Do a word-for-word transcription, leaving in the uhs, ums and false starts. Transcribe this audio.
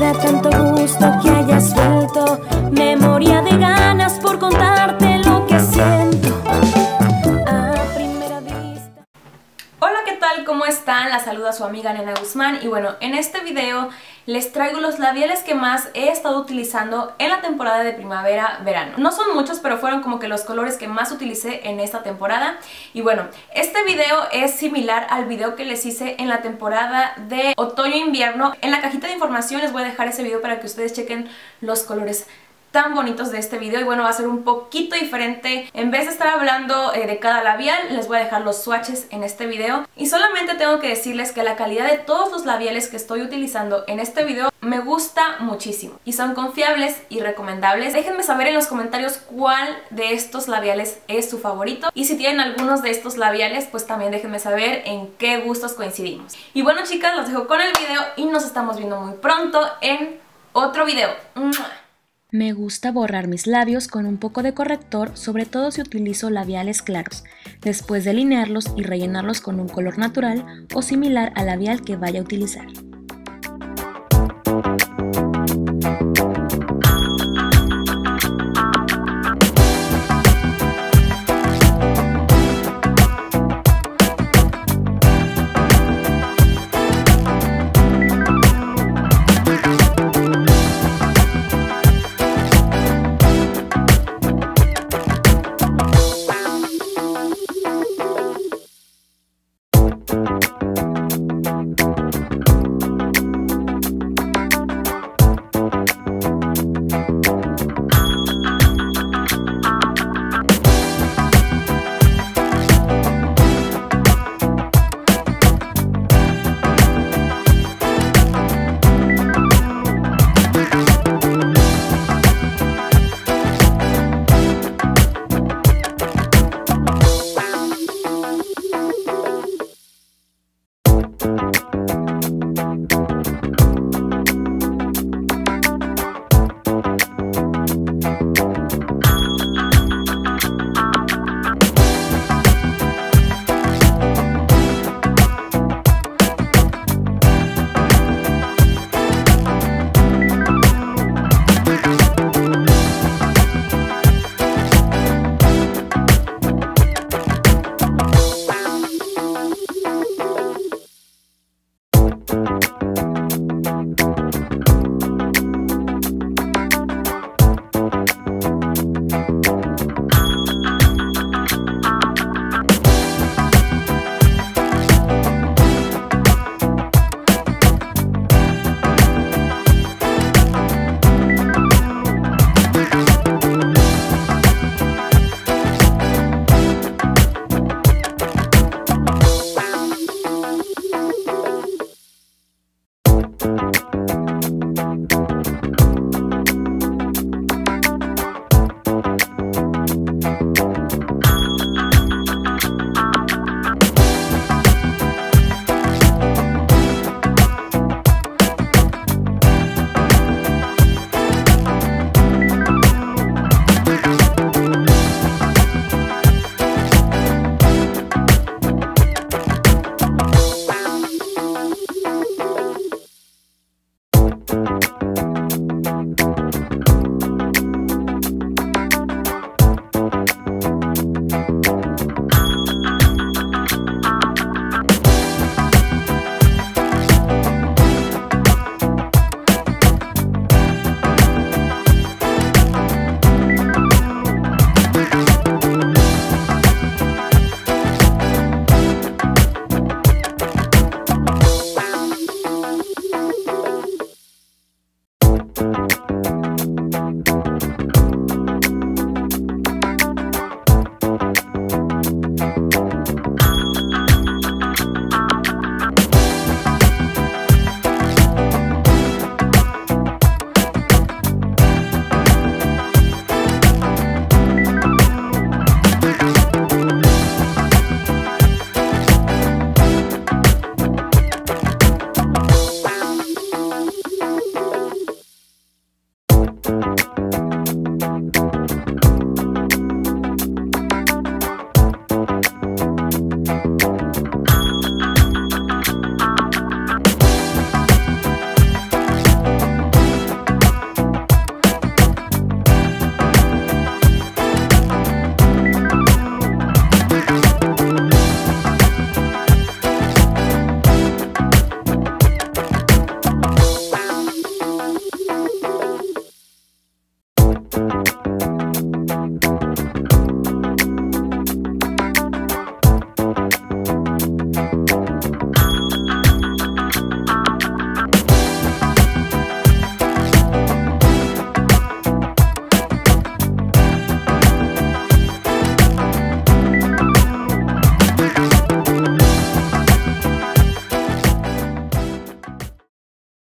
da tanto gusto que hayas vuelto. Me moría de ganas por contarte lo que siento a primera vista. Hola, ¿qué tal? ¿Cómo están? La saluda su amiga Nena Guzmán. Y bueno, en este video les traigo los labiales que más he estado utilizando en la temporada de primavera-verano. No son muchos, pero fueron como que los colores que más utilicé en esta temporada. Y bueno, este video es similar al video que les hice en la temporada de otoño-invierno. En la cajita de información les voy a dejar ese video para que ustedes chequen los colores tan bonitos de este video. Y bueno, va a ser un poquito diferente. En vez de estar hablando eh, de cada labial, les voy a dejar los swatches en este video. Y solamente tengo que decirles que la calidad de todos los labiales que estoy utilizando en este video me gusta muchísimo y son confiables y recomendables. Déjenme saber en los comentarios cuál de estos labiales es su favorito, y si tienen algunos de estos labiales, pues también déjenme saber en qué gustos coincidimos. Y bueno, chicas, los dejo con el video y nos estamos viendo muy pronto en otro video. ¡Mua! Me gusta borrar mis labios con un poco de corrector, sobre todo si utilizo labiales claros, después delinearlos y rellenarlos con un color natural o similar al labial que vaya a utilizar. Thank you.